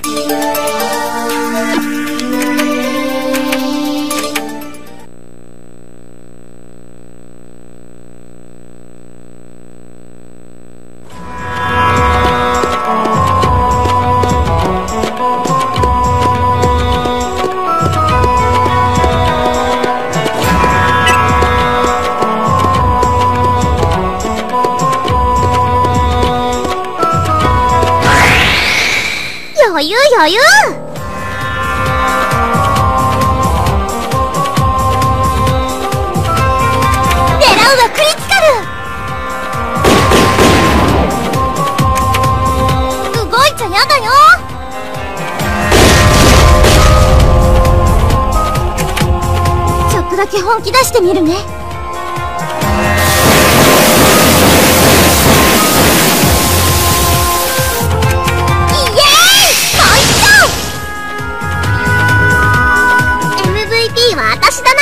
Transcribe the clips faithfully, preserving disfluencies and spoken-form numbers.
余裕余裕。狙うはクリティカル。動いちゃやだよ。ちょっとだけ本気出してみるね。私だな。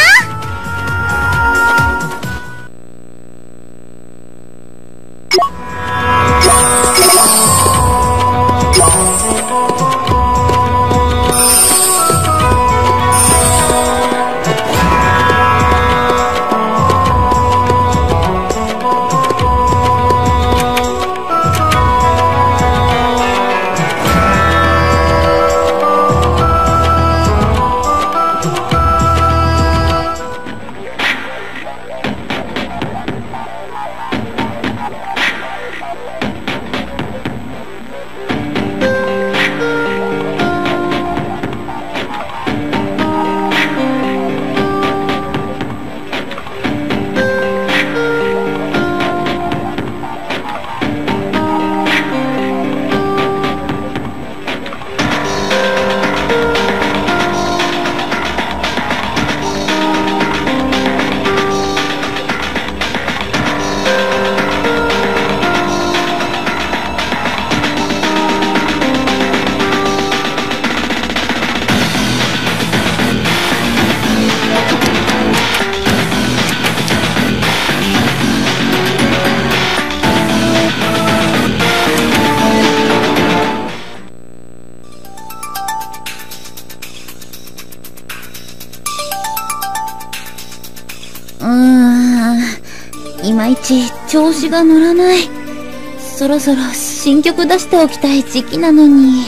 いまいち調子が乗らない。そろそろ新曲出しておきたい時期なのに。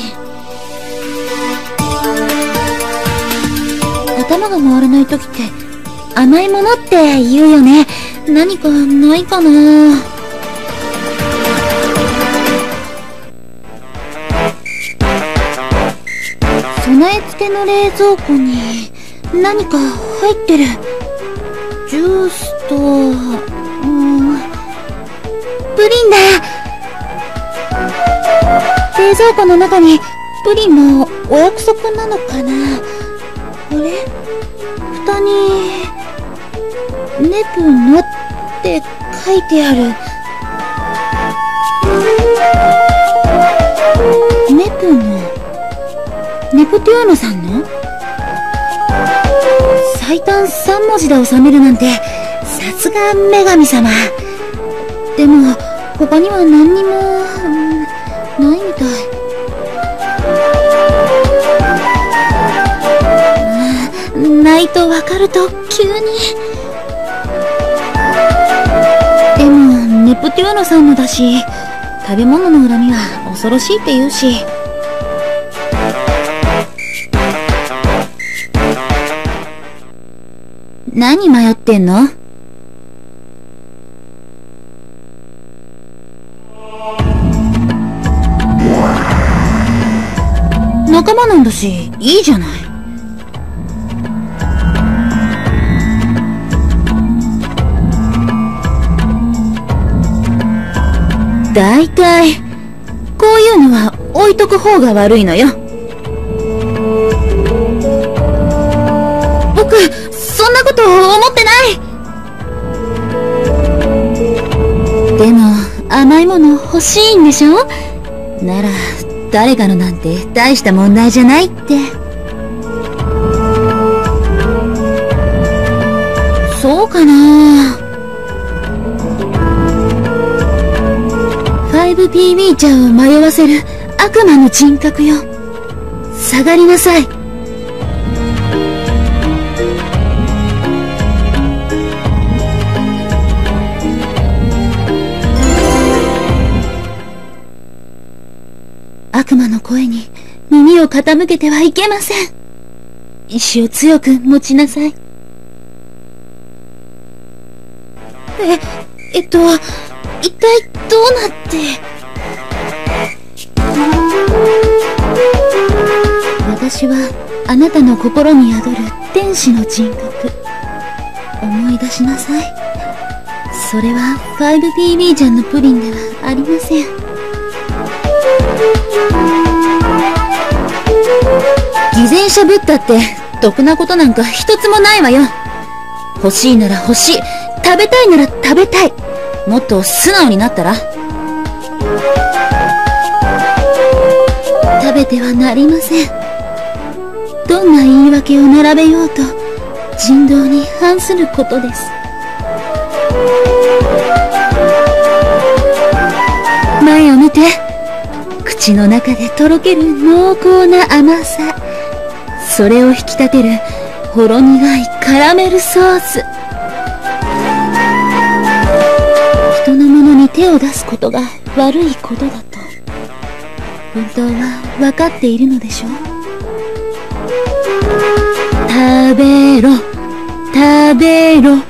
頭が回らない時って甘いものって言うよね。何かないかな。備え付けの冷蔵庫に何か入ってる。ジュースと、うん、プリンだ。冷蔵庫の中にプリンもお約束なのかな。あれ、蓋にネプノって書いてある。ネプノ、ネプテューノさんの最短さん文字で収めるなんて、さすが女神様。でも他には何にも、うん、ないみたい。うん、ないとわかると急に。でもネプテューノさんのだし、食べ物の恨みは恐ろしいって言うし。何迷ってんの？仲間なんだし、いいじゃない。だいたいこういうのは置いとく方が悪いのよ。僕そんなこと思ってない。でも甘いもの欲しいんでしょ？なら誰かのなんて大した問題じゃないって。そうかな。 ファイブピービー 茶を迷わせる悪魔の人格よ。 下がりなさい。悪魔の声に耳を傾けてはいけません。意志を強く持ちなさい。え、えっと、一体どうなって。私はあなたの心に宿る天使の人格。思い出しなさい。それは ファイブピービー ちゃんのプリンではありません。偽善者ぶったって得なことなんか一つもないわよ。欲しいなら欲しい、食べたいなら食べたい。もっと素直になったら。食べてはなりません。どんな言い訳を並べようと人道に反することです。前を見て。口の中でとろける濃厚な甘さ。それを引き立てるほろ苦いカラメルソース。人のものに手を出すことが悪いことだと本当は分かっているのでしょう。食べろ、食べろ。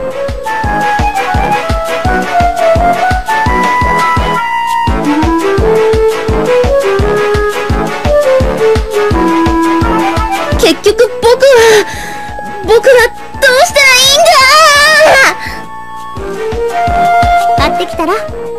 結局僕は、僕はどうしたらいいんだ。買ってきたら？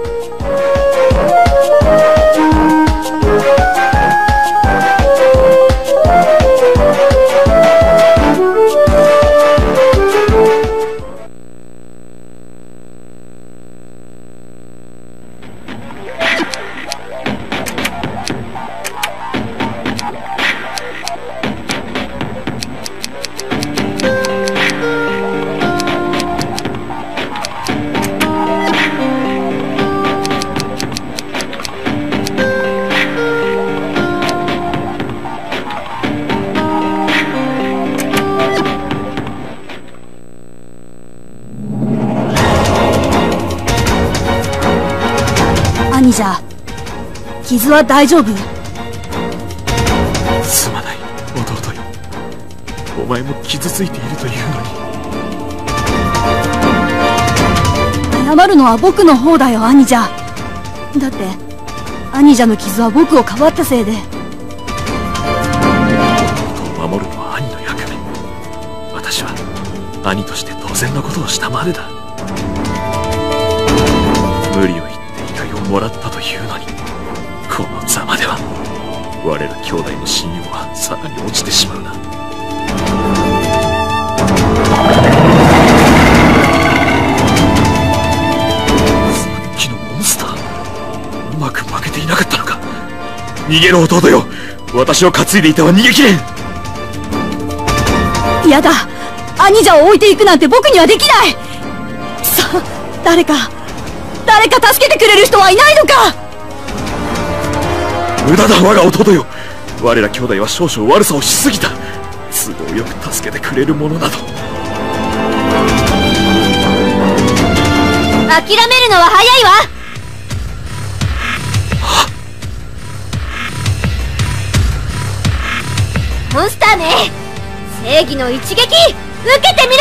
兄者、傷は大丈夫？ すまない弟よ。お前も傷ついているというのに。謝るのは僕の方だよ、兄者。だって兄者の傷は僕をかばったせいで。 弟を守るのは兄の役目。私は兄として当然のことをしたまでだ。無理を言って依頼をもらったというのに、このざまでは我ら兄弟の信用はさらに落ちてしまうな。さっきのモンスター、うまく負けていなかったのか。逃げろ弟よ。私を担いでいたは逃げきれん。 やだ、兄者を置いていくなんて僕にはできない。さあ、誰か誰か助けてくれる人はいないのか。 無駄だ我が弟よ。我ら兄弟は少々悪さをしすぎた。都合よく助けてくれるものなど。 諦めるのは早いわ。モンスターめ、正義の一撃受けてみろ。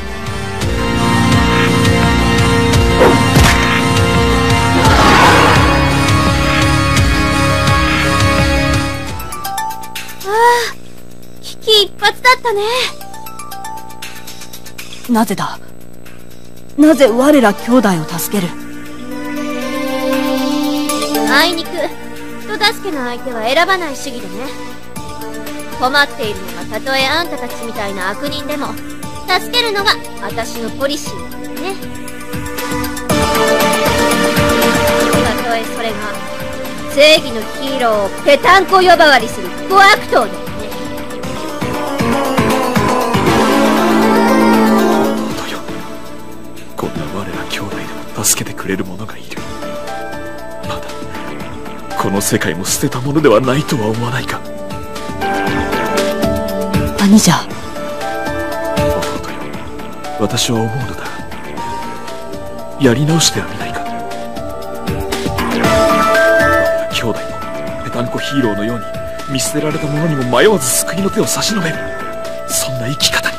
危機一髪だったね。なぜだ、なぜ我ら兄弟を助ける。あいにく人助けの相手は選ばない主義でね。困っているのがたとえあんたたちみたいな悪人でも助けるのが私のポリシーなんだね。たとえそれが正義のヒーローをぺたんこ呼ばわりする不悪党だ。 助けてくれる者がいる。まだこの世界も捨てたものではないとは思わないか。 何じゃ。 弟よ、私は思うのだ。やり直してはみないか。我ら兄弟もペタンコヒーローのように見捨てられた者にも迷わず救いの手を差し伸べる、そんな生き方に。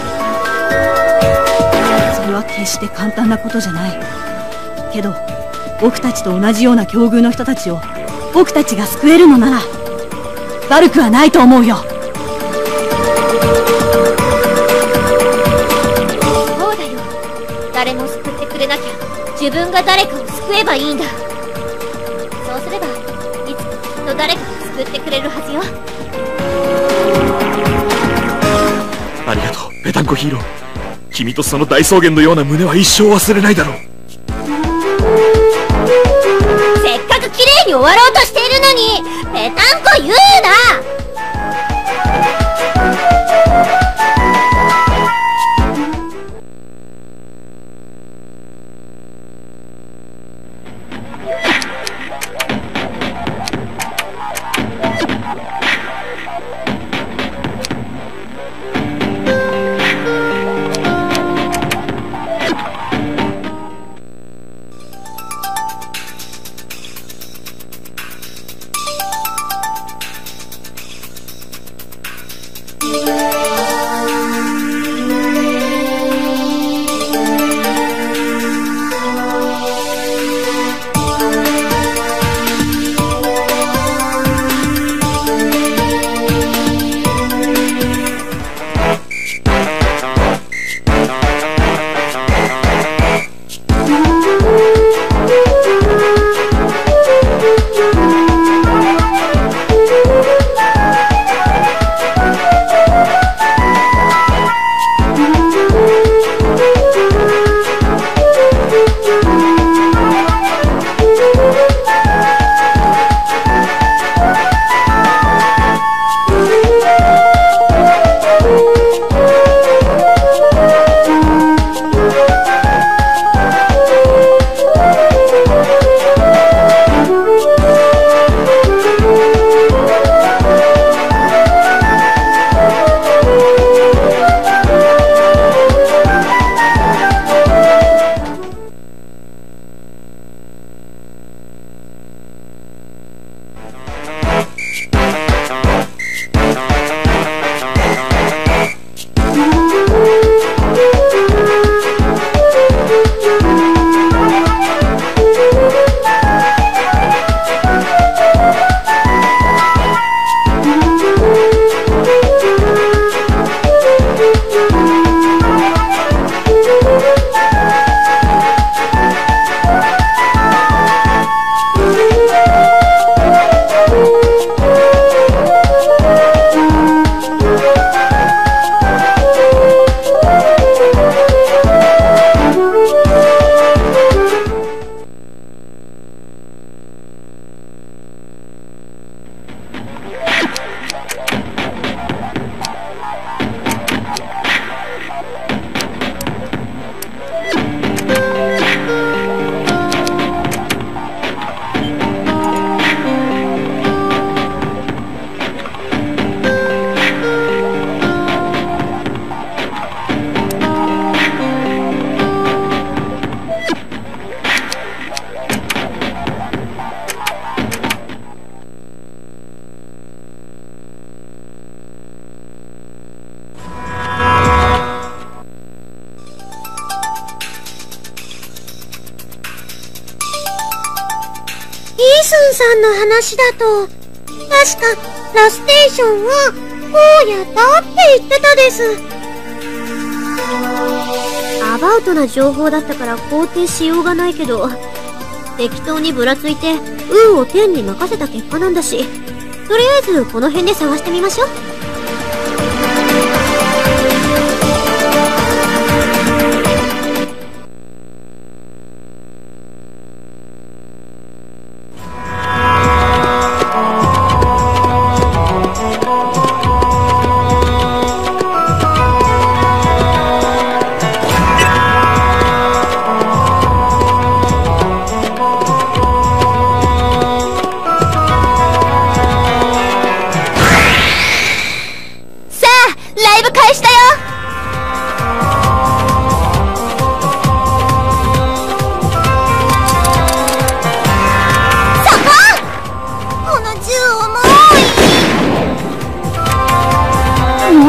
それは決して簡単なことじゃない。けど僕たちと同じような境遇の人たちを僕たちが救えるのなら悪くはないと思うよ。 そうだよ。誰も救ってくれなきゃ自分が誰かを救えばいいんだ。そうすればいつかきっと誰かが救ってくれるはずよ。 ありがとうペタンコヒーロー。君とその大草原のような胸は一生忘れないだろう。 せっかく綺麗に終わろうとしているのにペタンコ言うな。 イースンさんの話だと、確かラステーションはこうやったって言ってたです。 アバウトな情報だったから肯定しようがないけど、適当にぶらついて運を天に任せた結果なんだし、とりあえずこの辺で探してみましょう。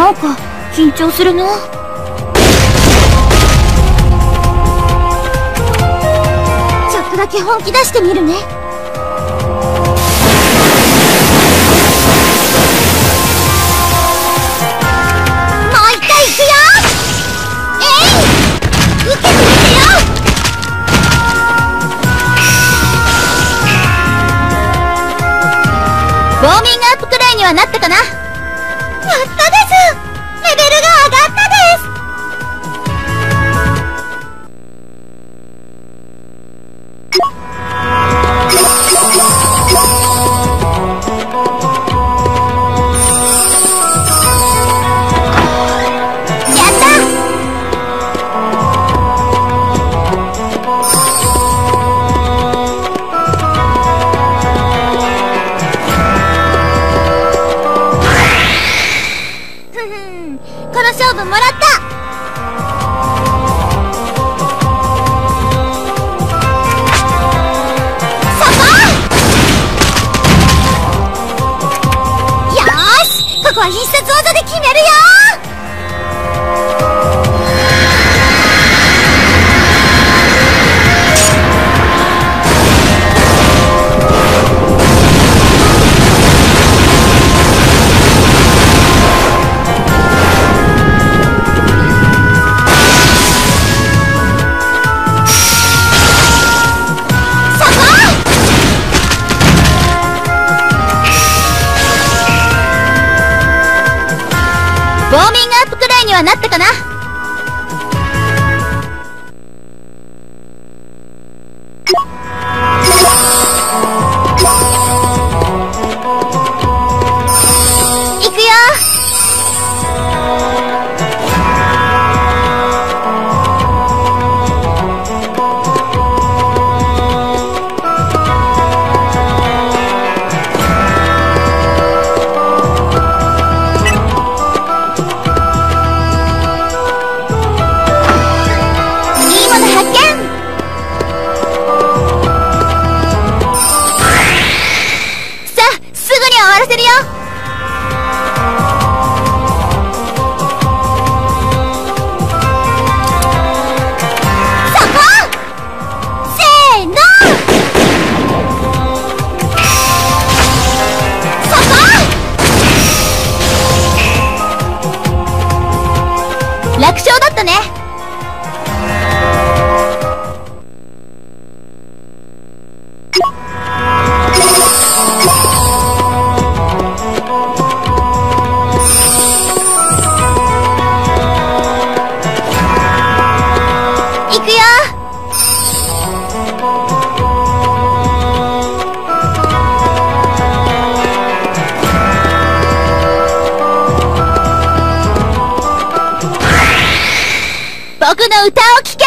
なんか緊張するな。ちょっとだけ本気出してみるね。もう一回行くよ。えい、受けてみてよ。ウォーミングアップくらいにはなったかな。やったです。レベルが上がったです。この勝負もらった。そこ。よーし、ここは必殺技で決めるよ。ウォーミングアップくらいにはなったかな。いくよ。終わらせるよ。そこ。せーの。そこ。楽勝だったね。いくよ。僕の歌を聴け。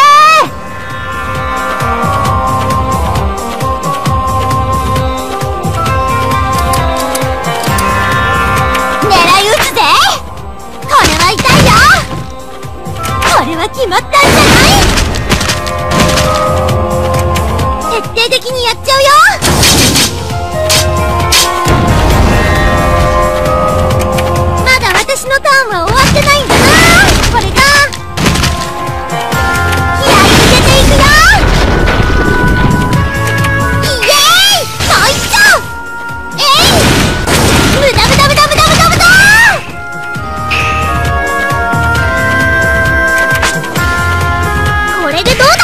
狙い撃つぜ。これは痛いよ。これは決まったんじゃない。徹底的にやっちゃうよ。まだ私のターンは終わってないんだな。これが気合い入れていくよ。イエーイ、もう一丁。えい、無駄無駄無駄無駄無駄無駄。これでどうだ。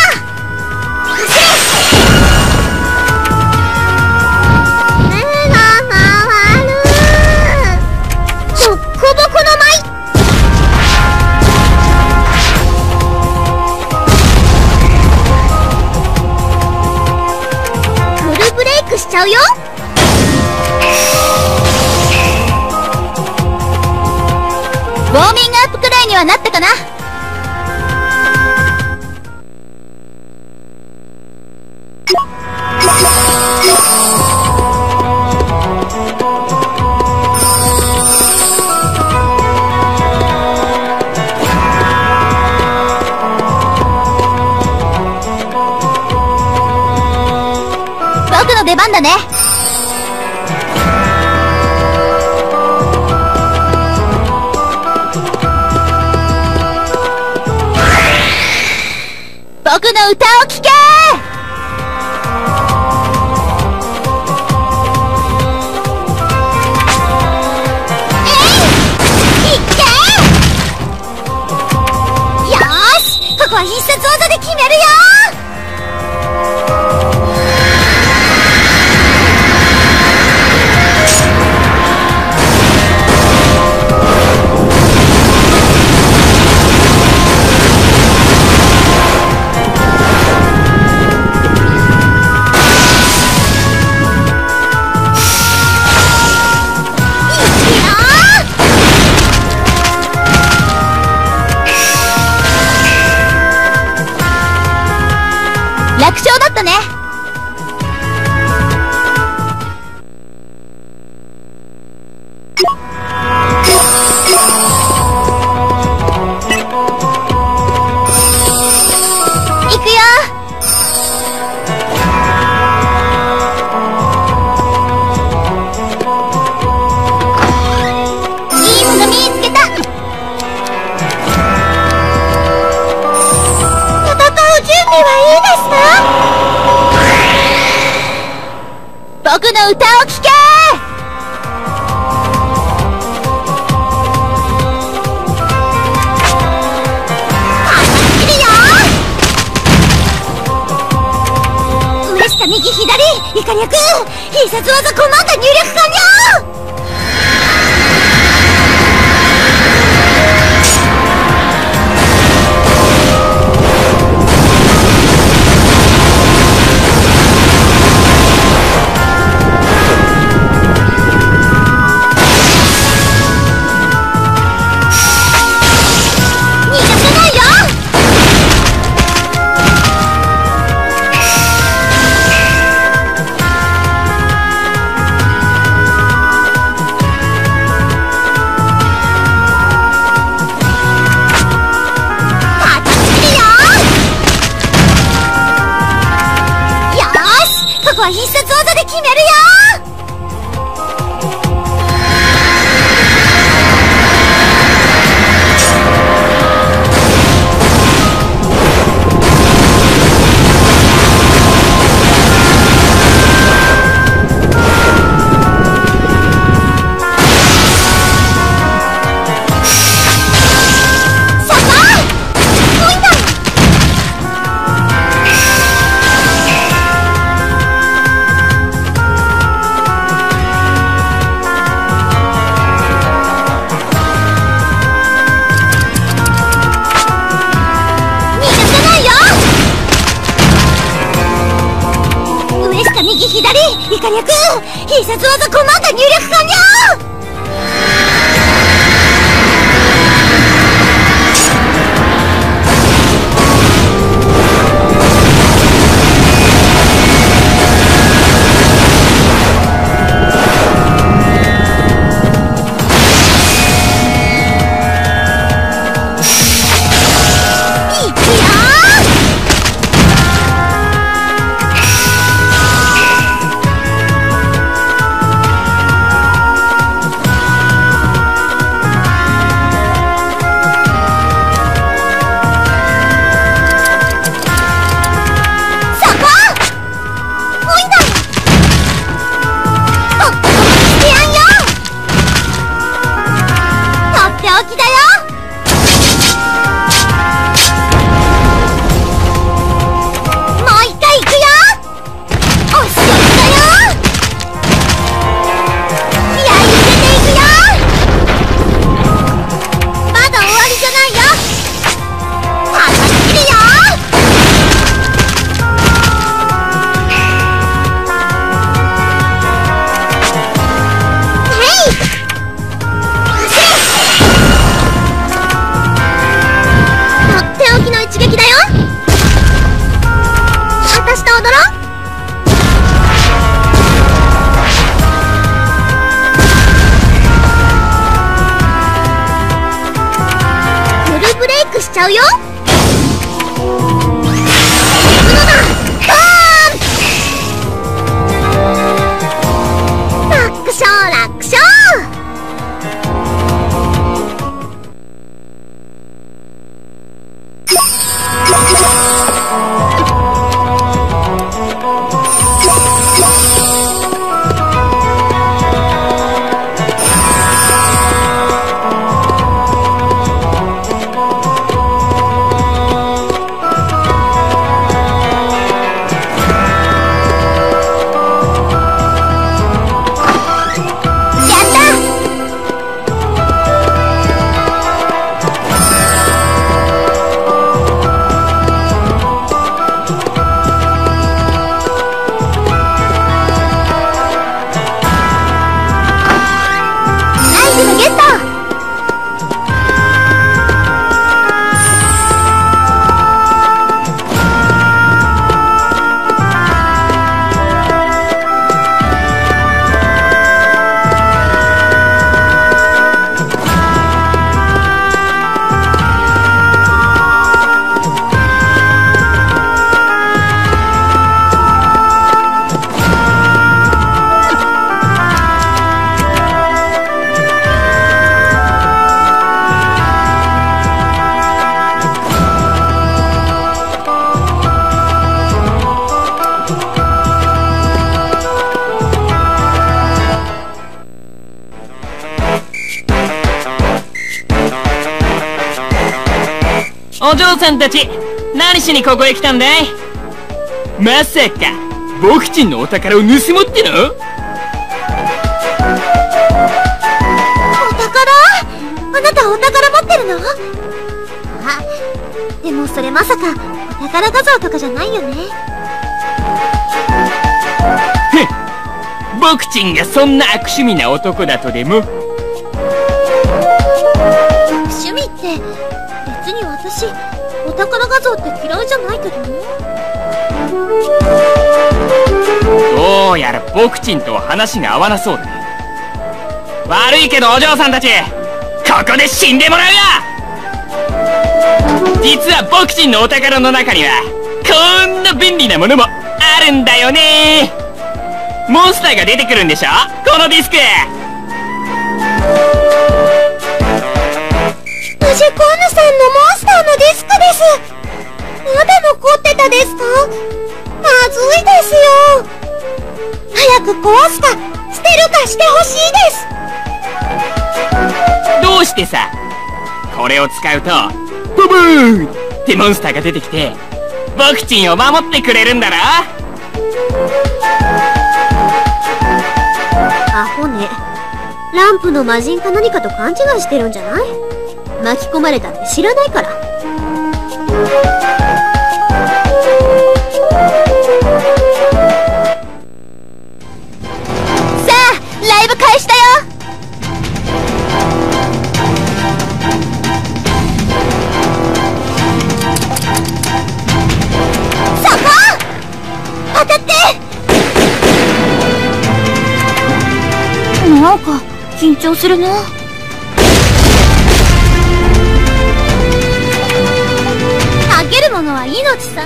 しちゃうよ。ウォーミングアップくらいにはなったかな。僕の出番だね。 僕の歌を聴け。ここは必殺技で決めるよ。楽勝だったね。行くよ。いいもの見つけた。戦う準備はいいですか？僕の歌を聴け。走るよ。上下右左いかにゃく必殺技コマンド入力完了。必殺技で決めるよ。右左いかにゃく必殺技コマンド入力完了。しちゃうよ。楽勝楽勝。 嬢さんたち、何しにここへ来たんだい？まさかボクチンのお宝を盗もうっての？ お宝？あなたお宝持ってるの？あ、でもそれまさかお宝画像とかじゃないよね。 ふん、ボクチンがそんな悪趣味な男だとでも？ 趣味って別に私お宝画像って嫌いじゃないけどね。 どうやらボクチンとは話が合わなそうだね。悪いけどお嬢さんたち、ここで死んでもらうよ。実はボクチンのお宝の中にはこんな便利なものもあるんだよね。モンスターが出てくるんでしょ、このディスク。 ムジコーヌさんのモンスターのディスクです。まだ残ってたですか？まずいですよ。早く壊すか捨てるかしてほしいです。 どうしてさ、これを使うとブブーってモンスターが出てきてボクチンを守ってくれるんだろ。 アホね。ランプの魔人か何かと勘違いしてるんじゃない？巻き込まれたって知らないから。さあライブ開始だよ。そこ当たって。 なんか緊張するな。 かけるものは命さ。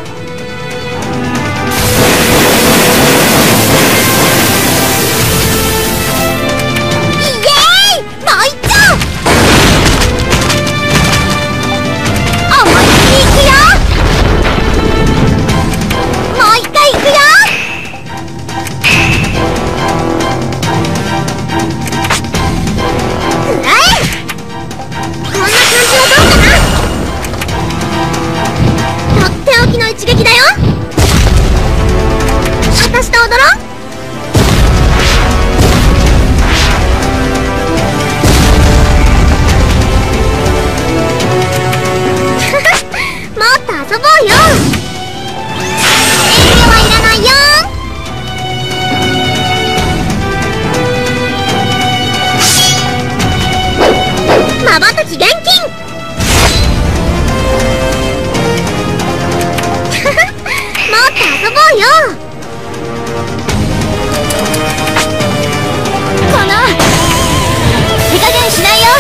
イエーイ、もう一丁。思いっきりいくよ。もう一回いくよ。くらえ。こんな感じはどうかな。とっておきの一撃だよ。私と踊ろう。もっと遊ぼうよ。遠慮はいらないよ。まばたき厳禁。もっと遊ぼうよ。この手加減しないよ。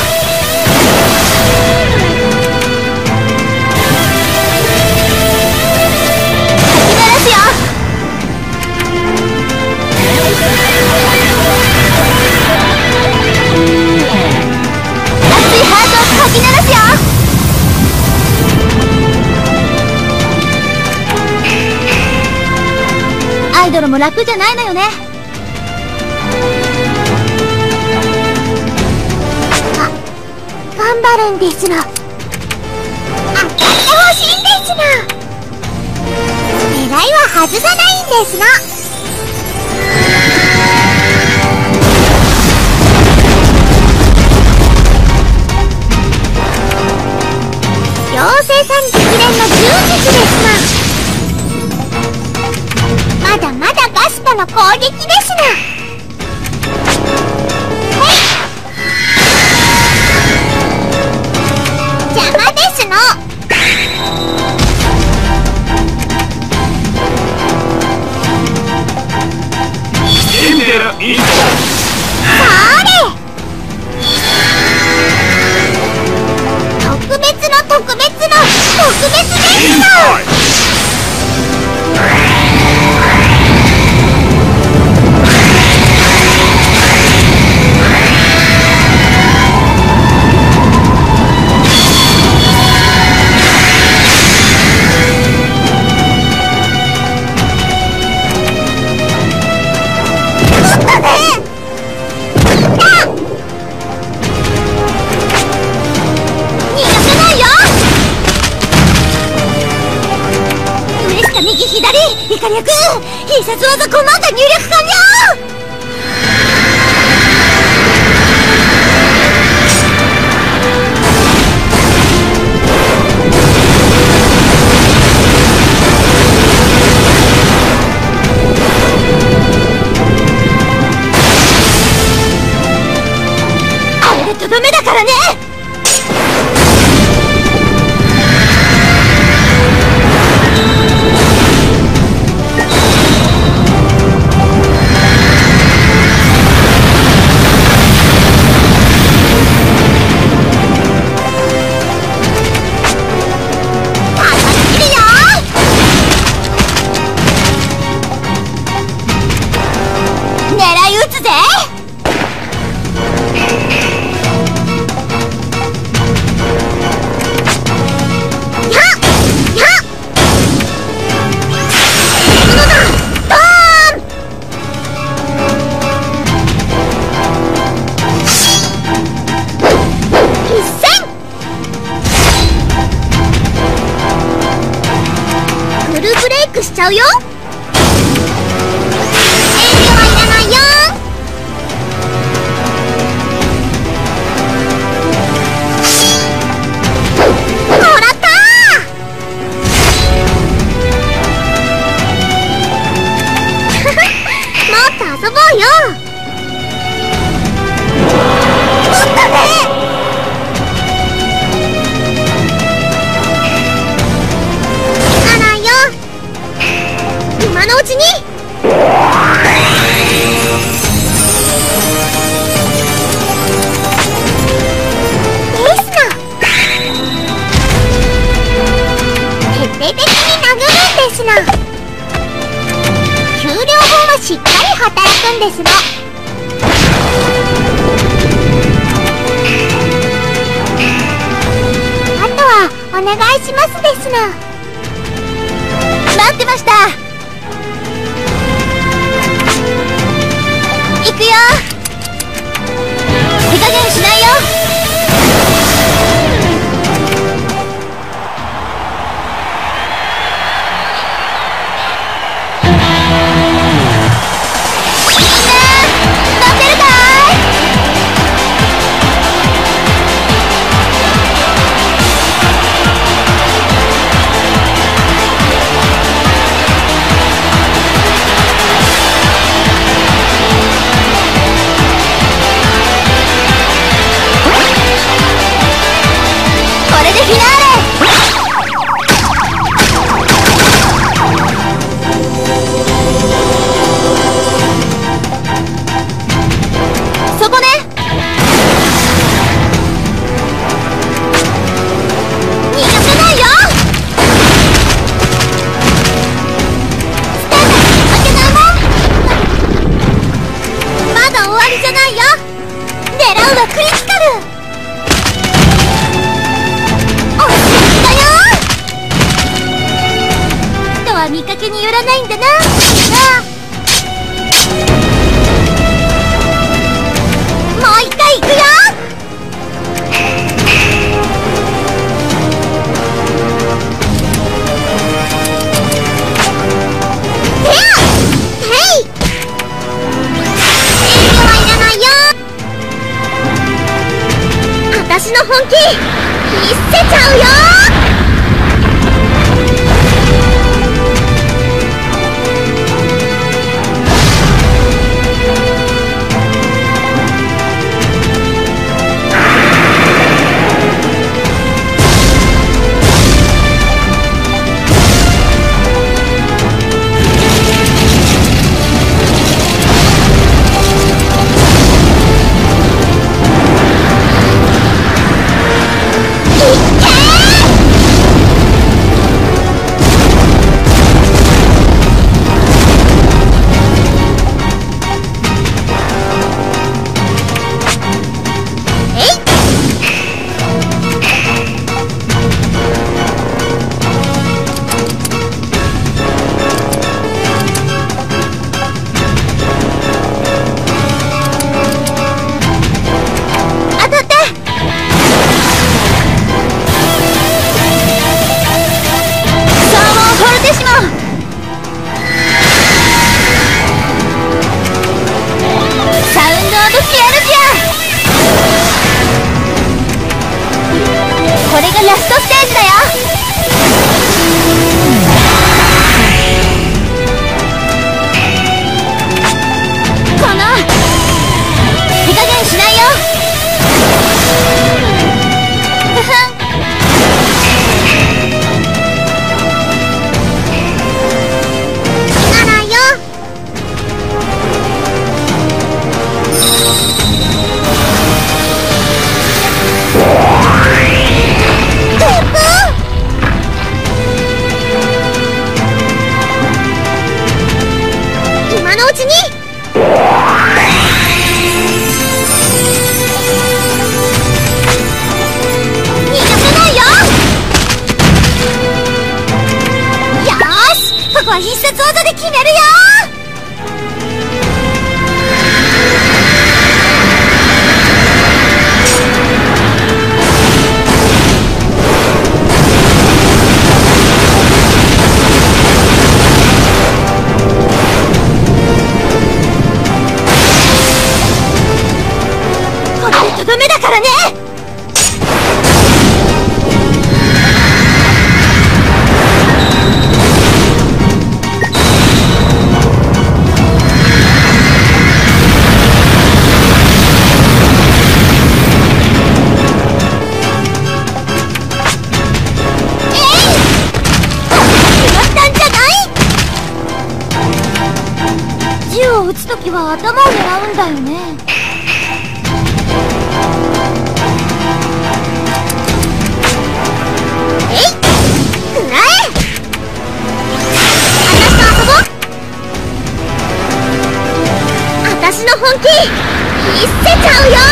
かき鳴らすよ。熱いハートをかき鳴らすよ。アイドルも楽じゃないのよね。あ、頑張るんですの。当たってほしいんですの。狙いは外さないんですの。妖精さん直伝の柔術ですの。まだまだガスパの攻撃ですの。へい、邪魔ですの。 イカリア君、必殺技コマンド入力完了。あれでとどめだからね。しちゃうよ。遠慮はいらないよ。もらったもっと遊ぼうよ。もっとね。今のうちに。ですな。徹底的に殴るんですな。給料分はしっかり働くんですの。あとはお願いしますですな。待ってました。行くよ。手加減しないよ。みんな乗ってるかい？見かけによらないんだな。もう一回行くよ。てやへい。遠慮はいらないよ。私の本気見せちゃうよ。いっけー。 ラストステージだよ。この手加減しないよ。ふふん。気がないよ。今のうちに。逃がせないよ。よーし、ここは必殺技で決めるよ。これでとどめだからね。銃を撃つときは頭を狙うんだよね。えい、くらえ。あたしと遊ぼう。あたしの本気見せちゃうよ。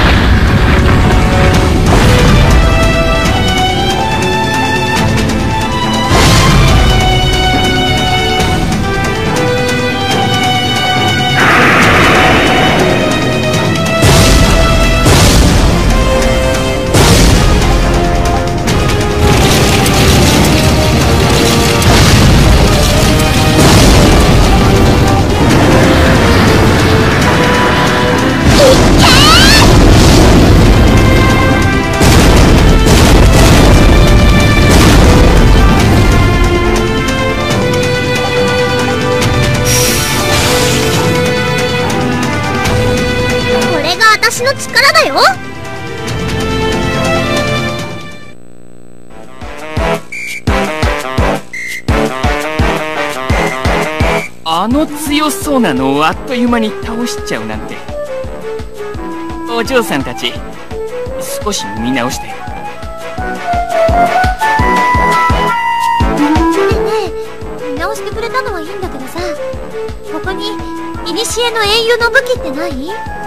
私の力だよ。 あの強そうなのをあっという間に倒しちゃうなんて。お嬢さんたち、少し見直して。 ねえねえ、見直してくれたのはいいんだけどさ、ここに古の英雄の武器ってない？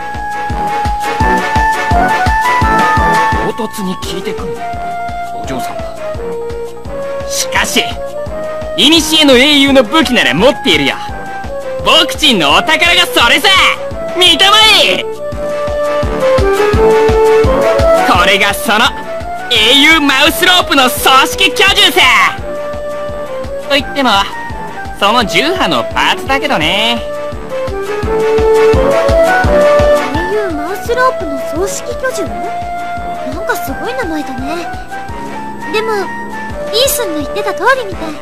唐突に聞いてくるお嬢さんは。しかし古の英雄の武器なら持っているよ。僕ちんのお宝がそれさ。見たまえ。これがその英雄マウスロープの葬式巨獣さ。と言ってもその銃波のパーツだけどね。 英雄マウスロープの葬式巨獣？なんかすごい名前だね。でもイースンの言ってた通りみたい。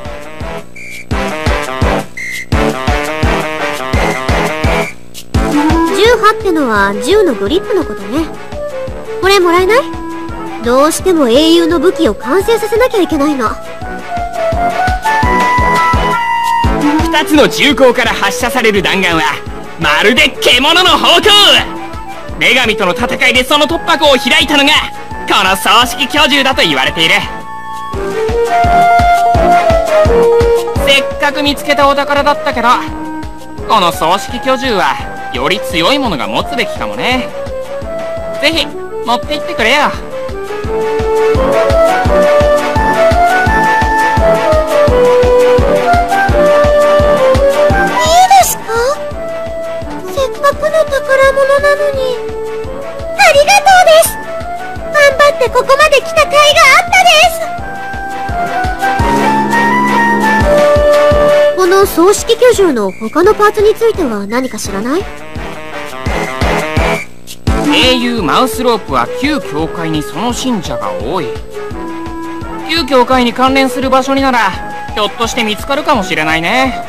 銃波ってのは銃のグリップのことね。これもらえない？どうしても英雄の武器を完成させなきゃいけないの。 二つの銃口から発射される弾丸はまるで獣の咆哮。女神との戦いでその突破口を開いたのがこの葬式巨獣だと言われている。せっかく見つけたお宝だったけど、この葬式巨獣はより強いものが持つべきかもね。ぜひ持って行ってくれよ。 いいですか？せっかくの宝物なのに。ありがとうです。頑張ってここまで来た甲斐があったです。この葬式巨獣の他のパーツについては何か知らない？ 英雄マウスロープは旧教会にその信者が多い。 旧教会に関連する場所にならひょっとして見つかるかもしれないね。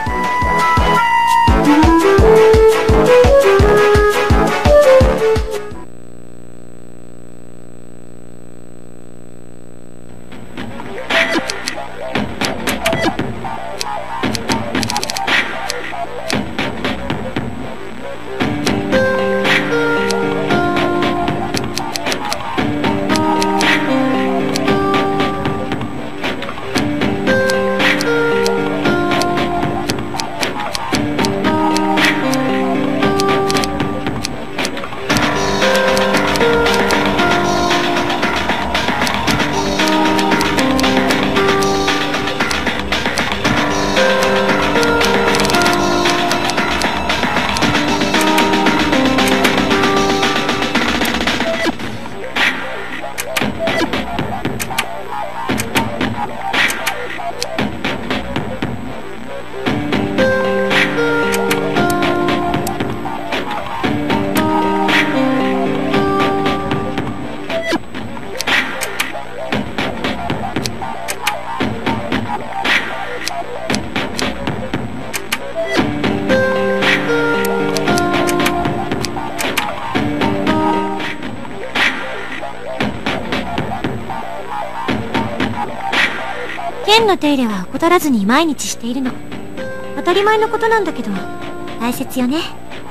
剣の手入れは怠らずに毎日しているの。当たり前のことなんだけど大切よね。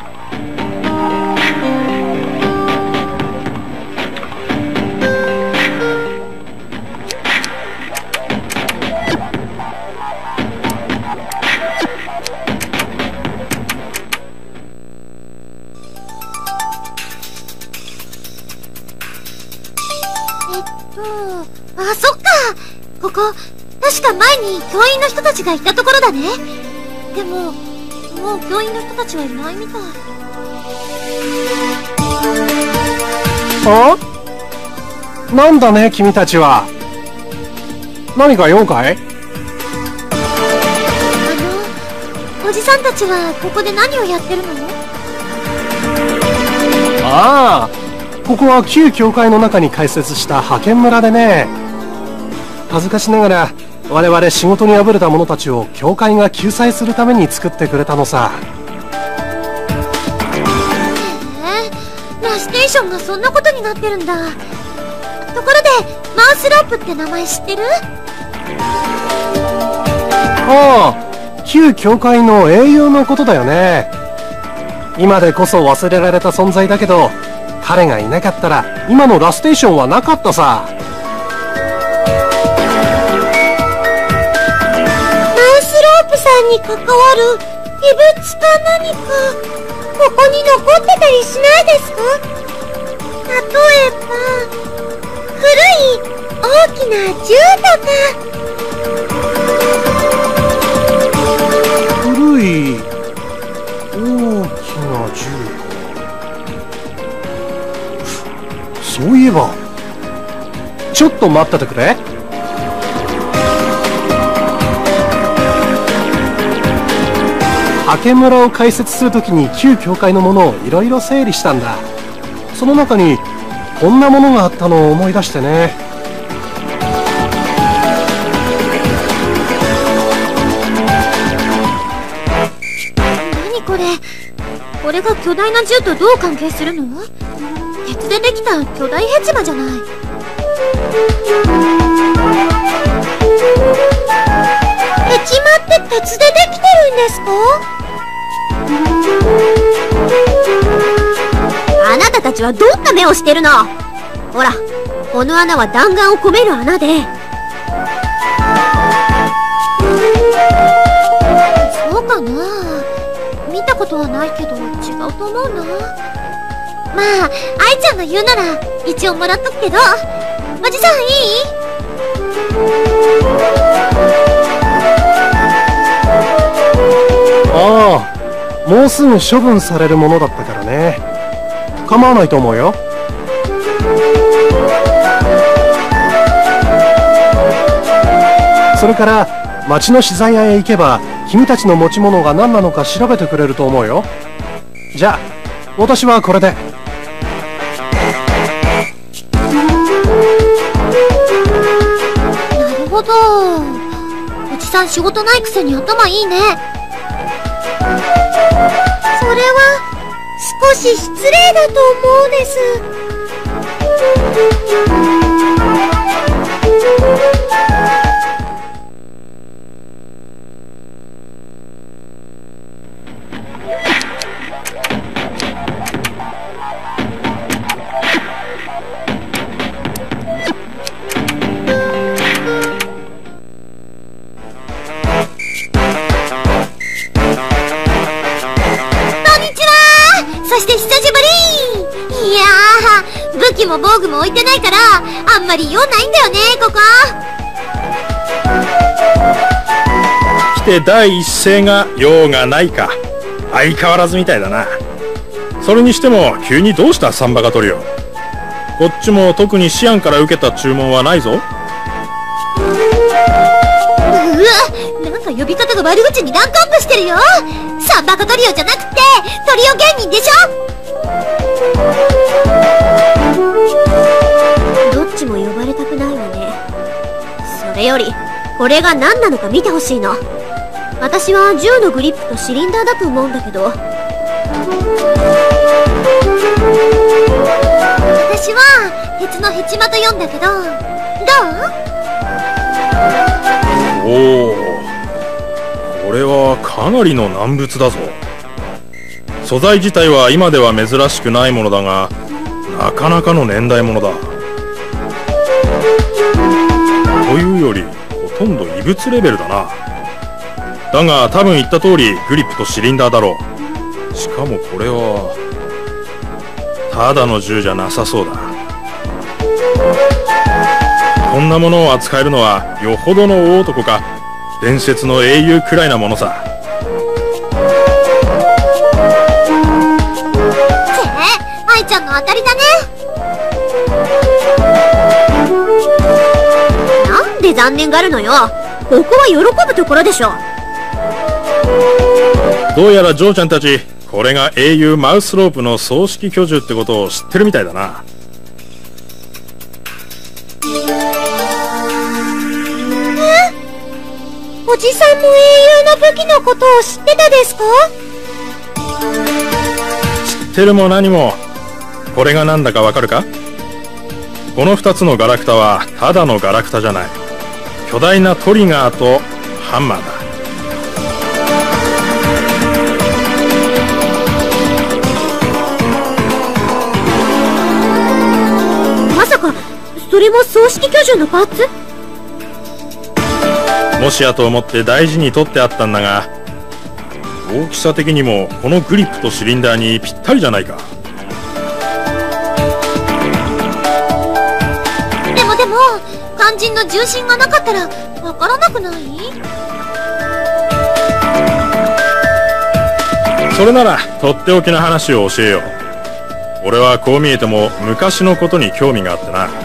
えっとあ、そっか、ここ確か前に教員の人たちがいたところだね。でももう教員の人たちはいないみたい。 あ？なんだね君たちは。何か用かい？ あのおじさんたちはここで何をやってるの？ ああ、ここは旧教会の中に開設した派遣村でね。恥ずかしながら我々仕事に敗れた者たちを教会が救済するために作ってくれたのさ。 へえ、ラステーションがそんなことになってるんだ。ところでマウスロープって名前知ってる？ ああ、旧教会の英雄のことだよね。今でこそ忘れられた存在だけど、彼がいなかったら今のラステーションはなかったさ。 さんに関わる秘物か何かここに残ってたりしないですか？例えば古い大きな銃とか。 古い大きな銃か。そういえばちょっと待っててくれ。派遣村を開設するときに旧教会のものをいろいろ整理したんだ。その中にこんなものがあったのを思い出してね。 何これ？これが巨大な銃とどう関係するの？鉄でできた巨大ヘチマじゃない。ヘチマって鉄でできてるんですか？あなたたちはどんな目をしてるの？ほら、この穴は弾丸を込める穴で。そうかな？見たことはないけど違うと思うな。まあ、愛ちゃんが言うなら一応もらっとくけど。おじさんいい？ ああ、もうすぐ処分されるものだったからね。構わないと思うよ。それから町の資材屋へ行けば君たちの持ち物が何なのか調べてくれると思うよ。じゃあ私はこれで。 ど。おじさん仕事ないくせに頭いいね。それは少し失礼だと思うです。そして久しぶり。いやー、武器も防具も置いてないからあんまり用ないんだよね、ここ。 来て第一声が用がないか。相変わらずみたいだな。それにしても急にどうしたサンバカトリオ。こっちも特にシアンから受けた注文はないぞ。 うわ、なんか呼び方が悪口にランクアップしてるよ。サンバカトリオじゃなくてトリオ芸人でしょ。どっちも呼ばれたくないわね。それよりこれが何なのか見てほしいの。私は銃のグリップとシリンダーだと思うんだけど。私は鉄のヘチマと読んだけど、どう？ おお、これはかなりの難物だぞ。素材自体は今では珍しくないものだが、なかなかの年代物だ。というよりほとんど異物レベルだな。だが多分言った通りグリップとシリンダーだろう。しかもこれはただの銃じゃなさそうだ。こんなものを扱えるのはよほどの大男か伝説の英雄くらいなものさ。 愛ちゃんの当たりだね。なんで残念がるのよ。ここは喜ぶところでしょ。 どうやらジョーちゃんたちこれが英雄マウスロープの葬式巨獣ってことを知ってるみたいだな。 え？おじさんも英雄の武器のことを知ってたですか？ 知ってるも何も。これが何だかわかるか？このふたつのガラクタはただのガラクタじゃない。巨大なトリガーとハンマーだ。 まさかそれも葬式巨獣のパーツ？ もしやと思って大事に取ってあったんだが、大きさ的にもこのグリップとシリンダーにぴったりじゃないか。 でもでも肝心の重心がなかったらわからなくない？ それならとっておきの話を教えよう。俺はこう見えても昔のことに興味があってな。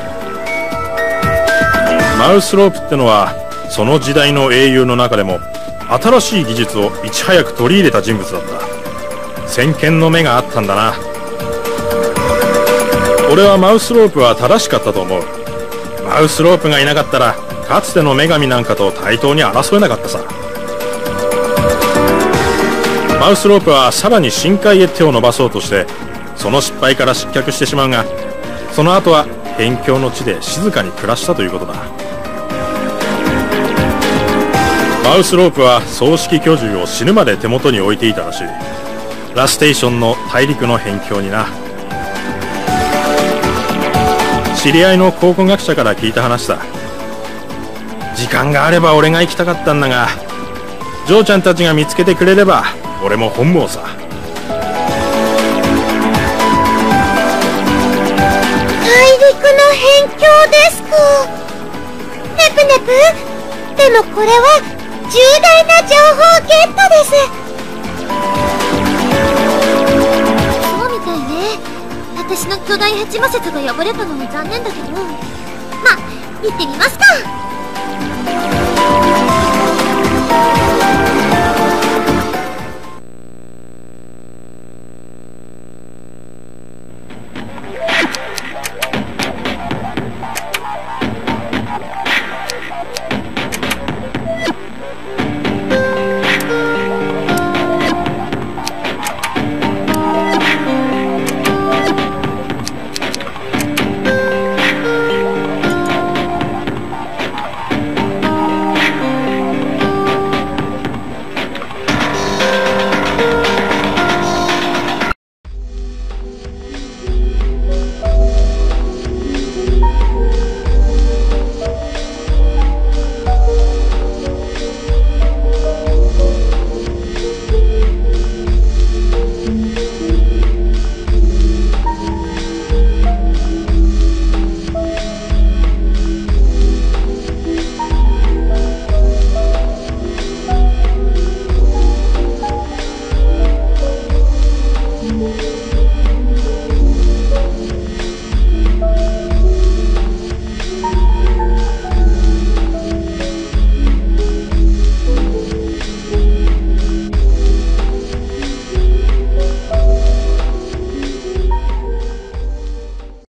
マウスロープってのはその時代の英雄の中でも新しい技術をいち早く取り入れた人物だった。先見の目があったんだな。俺はマウスロープは正しかったと思う。マウスロープがいなかったらかつての女神なんかと対等に争えなかったさ。マウスロープはさらに深海へ手を伸ばそうとしてその失敗から失脚してしまうが、その後は辺境の地で静かに暮らしたということだ。マウスロープは葬式巨獣を死ぬまで手元に置いていたらしい。ラステーションの大陸の辺境にな。知り合いの考古学者から聞いた話だ。時間があれば俺が行きたかったんだが、ジョーちゃんたちが見つけてくれれば俺も本望さ。 大陸の辺境ですか。ネプネプ、でもこれは重大な情報ゲットです。そうみたいね。私の巨大ヘチマ説が破れたのも残念だけど、まあ行ってみますか。